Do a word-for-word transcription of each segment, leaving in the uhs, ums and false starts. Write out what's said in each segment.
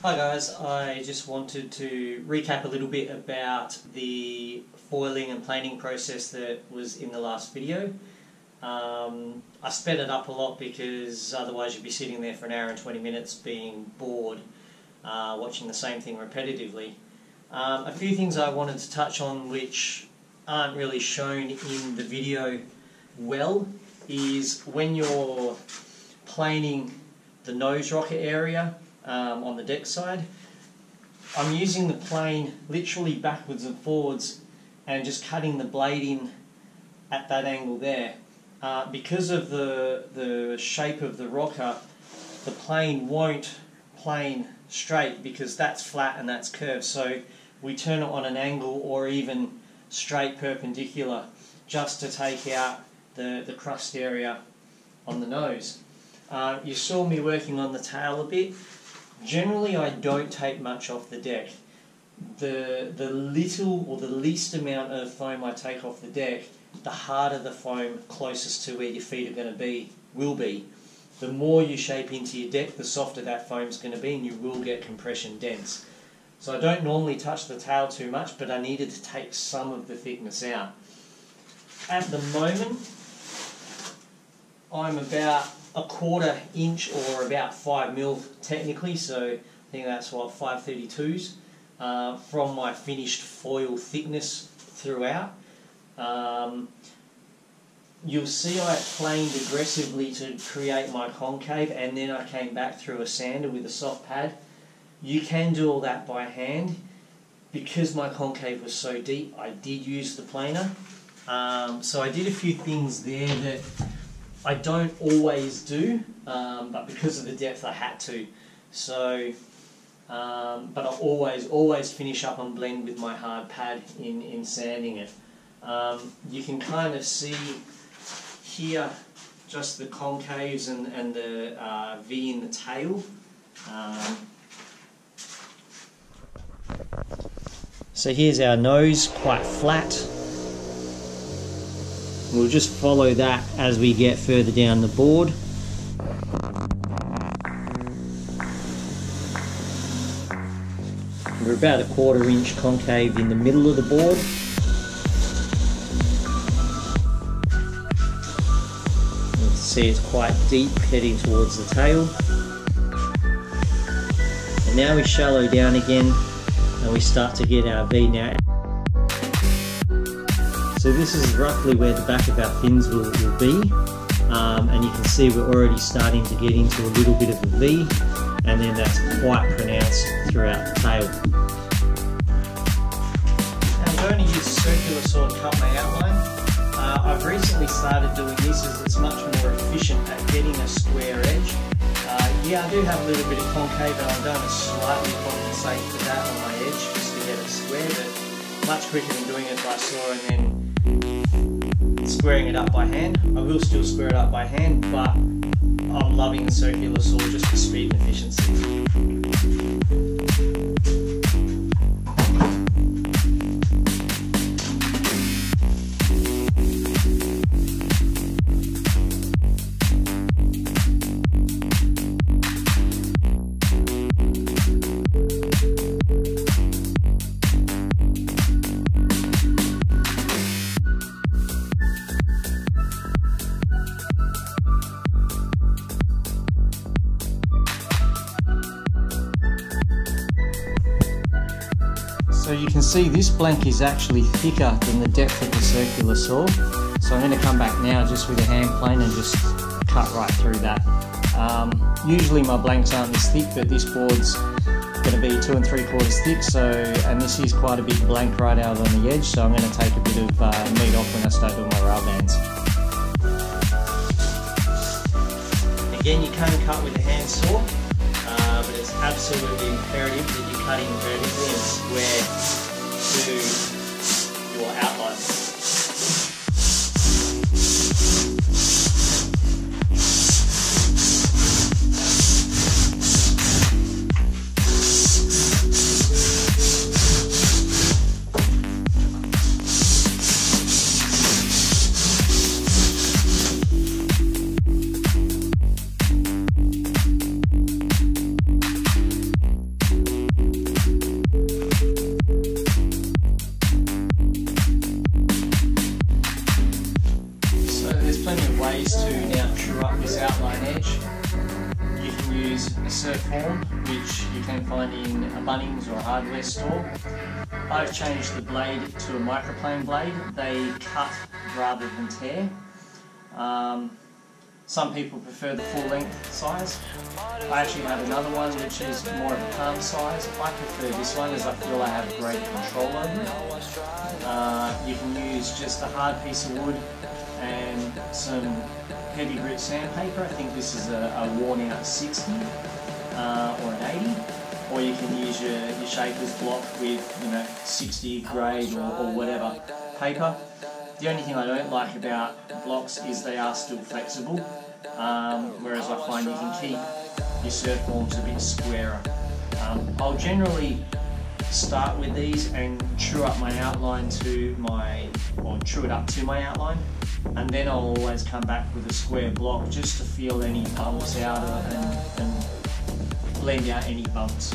Hi guys, I just wanted to recap a little bit about the foiling and planing process that was in the last video. Um, I sped it up a lot because otherwise you'd be sitting there for an hour and twenty minutes being bored, uh, watching the same thing repetitively. Um, a few things I wanted to touch on which aren't really shown in the video well is when you're planing the nose rocker area um, on the deck side. I'm using the plane literally backwards and forwards and just cutting the blade in at that angle there. Uh, because of the, the shape of the rocker, the plane won't plane straight because that's flat and that's curved. So we turn it on an angle or even straight perpendicular just to take out the, the crust area on the nose. Uh, you saw me working on the tail a bit. Generally I don't take much off the deck. The, the little or the least amount of foam I take off the deck, the harder the foam closest to where your feet are going to be will be. The more you shape into your deck, the softer that foam is going to be and you will get compression dents. So I don't normally touch the tail too much, but I needed to take some of the thickness out. At the moment, I'm about a quarter inch or about five mil technically, so I think that's what, five thirty-twos uh, from my finished foil thickness throughout. Um, you'll see I planed aggressively to create my concave and then I came back through a sander with a soft pad. You can do all that by hand. Because my concave was so deep, I did use the planer. Um, so I did a few things there that I don't always do, um, but because of the depth I had to. So, um, but I always, always finish up and blend with my hard pad in, in sanding it. Um, you can kind of see here just the concaves and, and the uh, V in the tail. Um, so here's our nose, quite flat. We'll just follow that as we get further down the board. We're about a quarter inch concave in the middle of the board. You can see it's quite deep heading towards the tail. And now we shallow down again and we start to get our V now. So this is roughly where the back of our fins will, will be, um, and you can see we're already starting to get into a little bit of a V, and then that's quite pronounced throughout the tail. Now I'm going to use a circular saw to cut my outline. Uh, I've recently started doing this as it's much more efficient at getting a square edge. Uh, yeah, I do have a little bit of concave and I'm going to slightly compensate for that on my edge just to get it square, but much quicker than doing it by saw and then squaring it up by hand. I will still square it up by hand, but I'm loving the circular saw just for speed and efficiency. So you can see this blank is actually thicker than the depth of the circular saw. So I'm going to come back now just with a hand plane and just cut right through that. Um, usually my blanks aren't this thick, but this board's going to be two and three quarters thick. So, and this is quite a big blank right out on the edge. So I'm going to take a bit of uh, meat off when I start doing my rail bands. Again, you can cut with a hand saw. Uh, but it's absolutely imperative that you're cutting vertically and square to your outline. surf form, which you can find in a Bunnings or a hardware store. I've changed the blade to a microplane blade. They cut rather than tear. Um, some people prefer the full length size. I actually have another one which is more of a palm size. I prefer this one as I feel I have greater control over it. Uh, you can use just a hard piece of wood and some heavy grit sandpaper. I think this is a, a worn out sixty uh, or an eighty. Or you can use your, your shaper's block with, you know, sixty grade or, or whatever paper. The only thing I don't like about blocks is they are still flexible, um, whereas I find you can keep your surf forms a bit squarer. Um, I'll generally start with these and true up my outline to my, or true it up to my outline, and then I'll always come back with a square block just to feel any bumps out and, and blend out any bumps.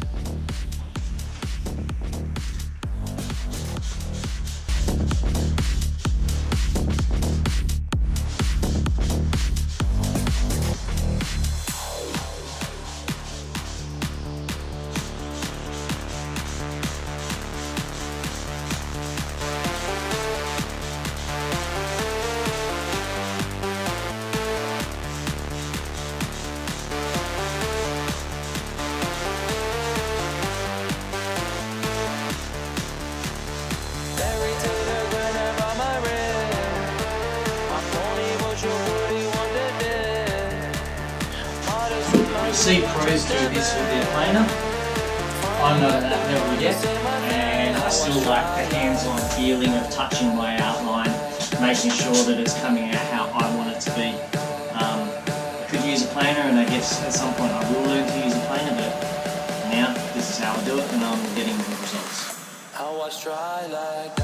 See pros do this with their planer. I'm not at that level yet, and I still like the hands-on feeling of touching my outline, making sure that it's coming out how I want it to be. Um, I could use a planer, and I guess at some point I will learn to use a planer, but now this is how I do it, and I'm getting good results. I was dry like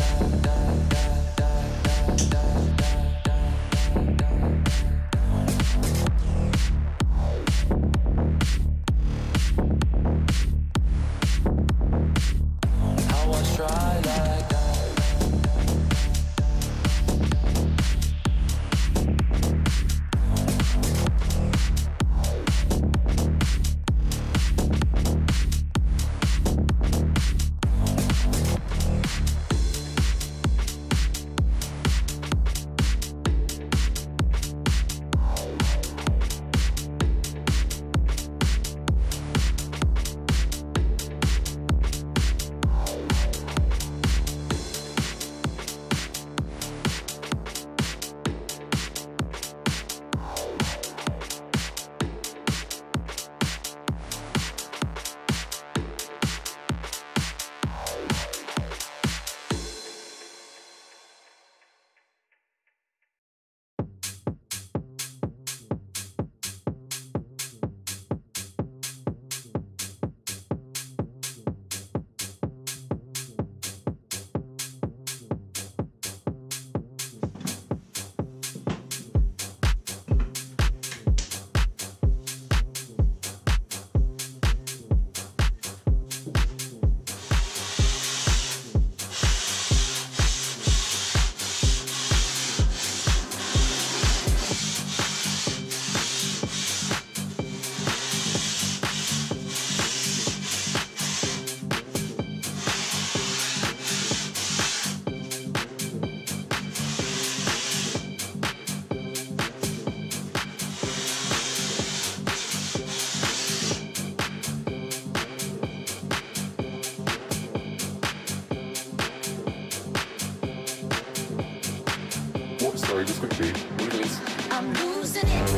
Sorry, just quickly, what it is? I'm losing it.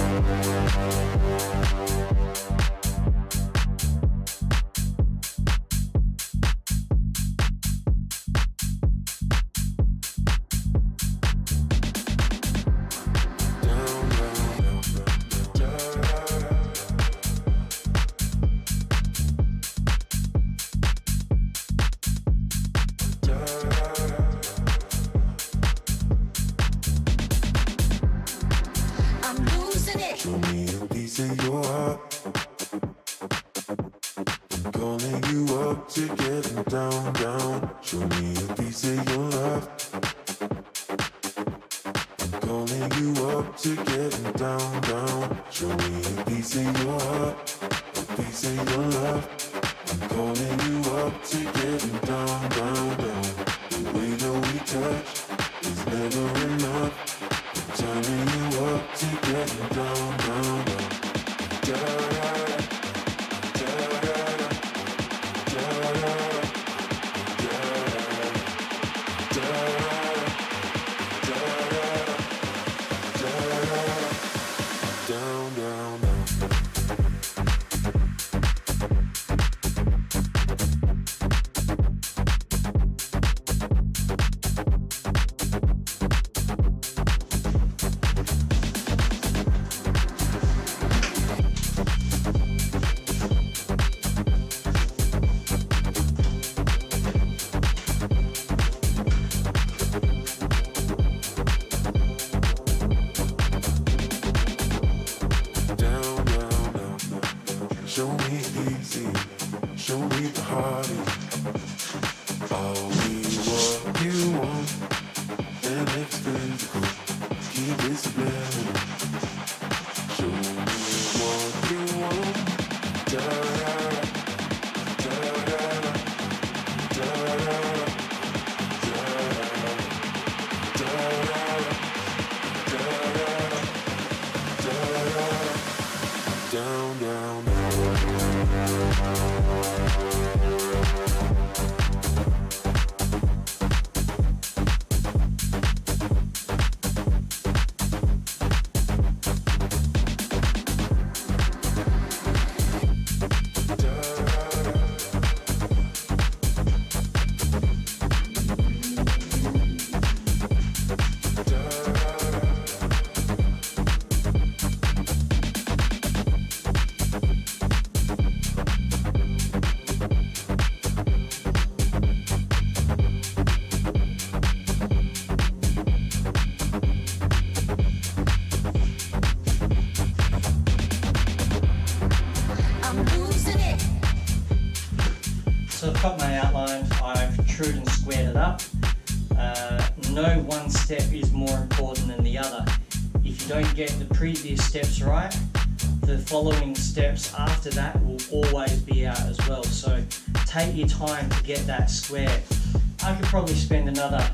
Show me a piece of your heart. I'm calling you up to get down, down. Show me a piece of your love. I'm calling you up. up to getting down, down. Show me a piece of your heart, a piece of your love. I'm calling you up to getting down, down, down. The way that we touch is never enough. I'm turning you up to getting down, down, down. Da da da da da da da da down, down, down. Show me easy, show me the hardest. I'll be what you want, and it's physical. Keep it subliminal. Show me what you want. Da da da da da da da down, down, down. So I've cut my outline, I've trued and squared it up. Uh, no one step is more important than the other. If you don't get the previous steps right, the following steps after that will always be out as well. So take your time to get that square. I could probably spend another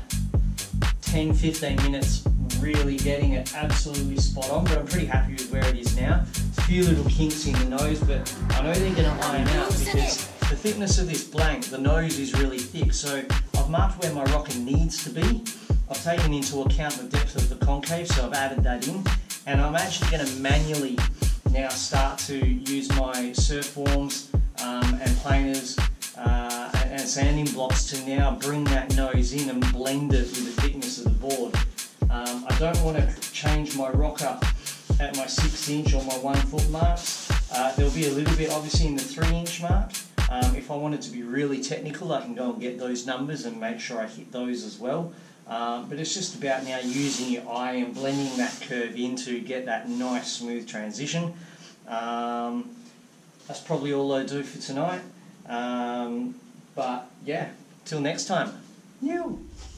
ten to fifteen minutes really getting it absolutely spot on, but I'm pretty happy with where it is now. There's a few little kinks in the nose, but I know they're going to iron out because the thickness of this blank, the nose is really thick, so I've marked where my rocker needs to be. I've taken into account the depth of the concave, so I've added that in, and I'm actually going to manually now start to use my surf forms um, and planers uh, and, and sanding blocks to now bring that nose in and blend it with the thickness of the board. Um, I don't want to change my rocker at my six inch or my one foot marks. Uh, there'll be a little bit obviously in the three inch mark. Um, if I wanted to be really technical, I can go and get those numbers and make sure I hit those as well. Um, but it's just about now using your eye and blending that curve in to get that nice smooth transition. Um, that's probably all I'll do for tonight. Um, but yeah, till next time. Yew.